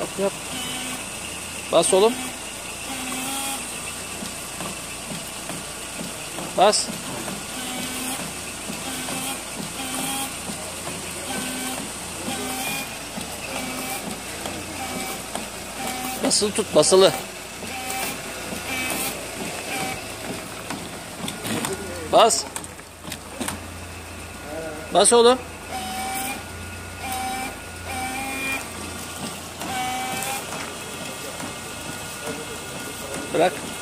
Yap yap. Bas oğlum. Bas. Basılı tut, basılı. Bas. Bas oğlum. Bırak.